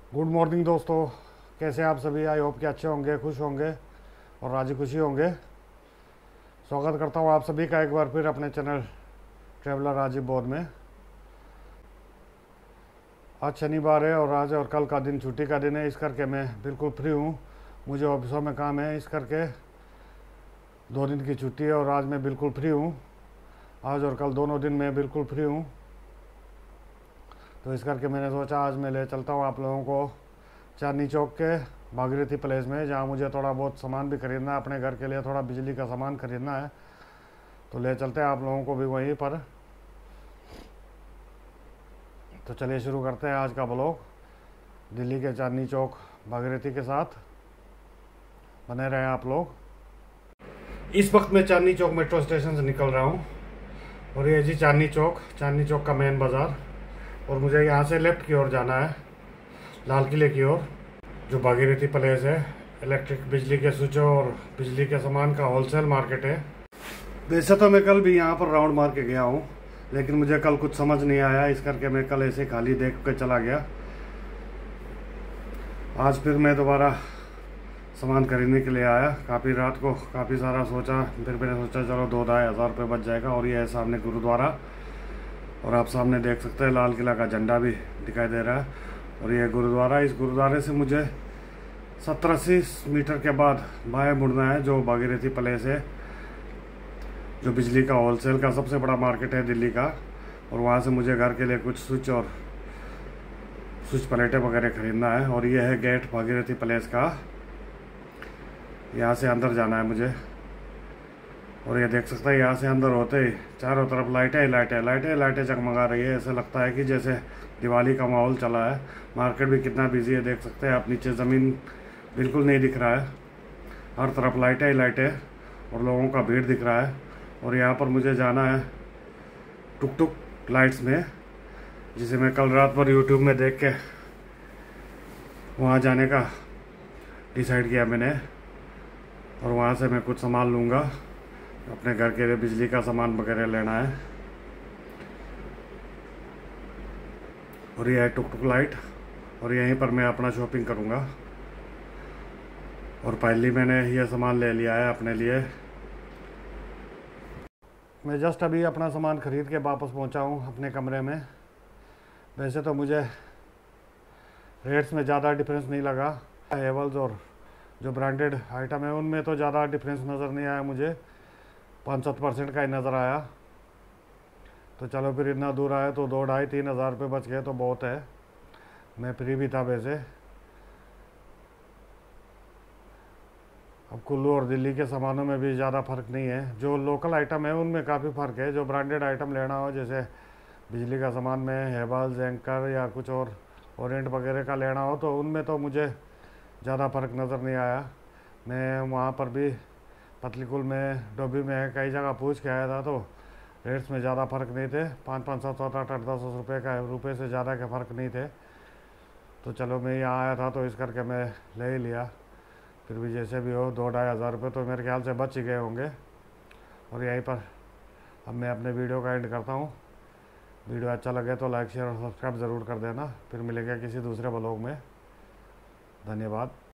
Good morning दोस्तों। कैसे आप सभी? आई होप कि अच्छे होंगे, खुश होंगे और राजी खुशी होंगे। स्वागत करता हूँ आप सभी का एक बार फिर अपने चैनल ट्रैवलर राजीव बौद्ध में। आज शनिवार है और आज और कल का दिन छुट्टी का दिन है, इस करके मैं बिल्कुल फ्री हूँ। मुझे ऑफिसों में काम है, इस करके 2 दिन की छुट्टी है और आज मैं बिल्कुल फ्री हूँ। आज और कल दोनों दिन मैं बिल्कुल फ्री हूँ, तो इस करके मैंने सोचा आज मैं ले चलता हूँ आप लोगों को चांदनी चौक के भागीरथी प्लेस में, जहाँ मुझे थोड़ा बहुत सामान भी खरीदना है अपने घर के लिए, थोड़ा बिजली का सामान खरीदना है, तो ले चलते हैं आप लोगों को भी वहीं पर। तो चलिए शुरू करते हैं आज का ब्लॉग दिल्ली के चांदनी चौक भागीरथी के साथ। बने रहें आप लोग। इस वक्त मैं चांदनी चौक मेट्रो स्टेशन से निकल रहा हूँ और ये जी चांदनी चौक का मेन बाज़ार। और मुझे यहाँ से लेफ्ट की ओर जाना है, लाल किले की ओर, जो भागीरथी प्लेस है। इलेक्ट्रिक बिजली के स्विचों और बिजली के सामान का होलसेल मार्केट है। वैसे तो मैं कल भी यहाँ पर राउंड मार के गया हूँ, लेकिन मुझे कल कुछ समझ नहीं आया, इस करके मैं कल ऐसे खाली देख के चला गया। आज फिर मैं दोबारा सामान खरीदने के लिए आया। काफ़ी रात को काफ़ी सारा सोचा, फिर मैंने सोचा चलो 2-2.5 हज़ार रुपये बच जाएगा। और ये है सामने गुरुद्वारा, और आप सामने देख सकते हैं लाल किला का झंडा भी दिखाई दे रहा है। और ये गुरुद्वारा, इस गुरुद्वारे से मुझे 70-80 मीटर के बाद बाएं मुड़ना है, जो भागीरथी प्लेस है, जो बिजली का होलसेल का सबसे बड़ा मार्केट है दिल्ली का। और वहाँ से मुझे घर के लिए कुछ स्विच प्लेटें वगैरह खरीदना है। और ये है गेट भागीरथी प्लेस का, यहाँ से अंदर जाना है मुझे। और ये देख सकते हैं यहाँ से अंदर होते ही चारों तरफ लाइटें जगमगा रही है। ऐसा लगता है कि जैसे दिवाली का माहौल चला है। मार्केट भी कितना बिजी है देख सकते हैं आप, नीचे ज़मीन बिल्कुल नहीं दिख रहा है, हर तरफ लाइटें और लोगों का भीड़ दिख रहा है। और यहाँ पर मुझे जाना है टुक टुक लाइट्स में, जिसे मैं कल रात पर यूट्यूब में देख के वहाँ जाने का डिसाइड किया मैंने। और वहाँ से मैं कुछ सामान लूँगा, अपने घर के लिए बिजली का सामान वगैरह लेना है। और ये है टुक टुक लाइट, और यहीं पर मैं अपना शॉपिंग करूँगा। और पहले मैंने ये सामान ले लिया है अपने लिए। मैं जस्ट अभी अपना सामान ख़रीद के वापस पहुँचा हूँ अपने कमरे में। वैसे तो मुझे रेट्स में ज़्यादा डिफरेंस नहीं लगा। हेवल्स और जो ब्रांडेड आइटम है उनमें तो ज़्यादा डिफरेंस नज़र नहीं आया मुझे, 5-7% का ही नज़र आया। तो चलो फिर इतना दूर आए तो 2-2.5-3 हज़ार रुपये बच गए तो बहुत है। मैं फ्री भी था वैसे। अब कुल्लू और दिल्ली के सामानों में भी ज़्यादा फ़र्क नहीं है। जो लोकल आइटम है उनमें काफ़ी फ़र्क है। जो ब्रांडेड आइटम लेना हो, जैसे बिजली का सामान में हेवल्स, एंकर या कुछ और ओरिएंट वगैरह का लेना हो, तो उनमें तो मुझे ज़्यादा फ़र्क नज़र नहीं आया। मैं वहाँ पर भी पतलीकुल में, डोभी में कई जगह पूछ के आया था, तो रेट्स में ज़्यादा फ़र्क नहीं थे। 5-5, 7-7, 8-8, 10-10 रुपये से ज़्यादा के फ़र्क नहीं थे। तो चलो मैं यहाँ आया था तो इस करके मैं ले ही लिया। फिर भी जैसे भी हो 2-2.5 हज़ार रुपये तो मेरे ख्याल से बच ही गए होंगे। और यहीं पर अब मैं अपने वीडियो का एंड करता हूँ। वीडियो अच्छा लगे तो लाइक, शेयर और सब्सक्राइब ज़रूर कर देना। फिर मिलेंगे किसी दूसरे ब्लॉग में। धन्यवाद।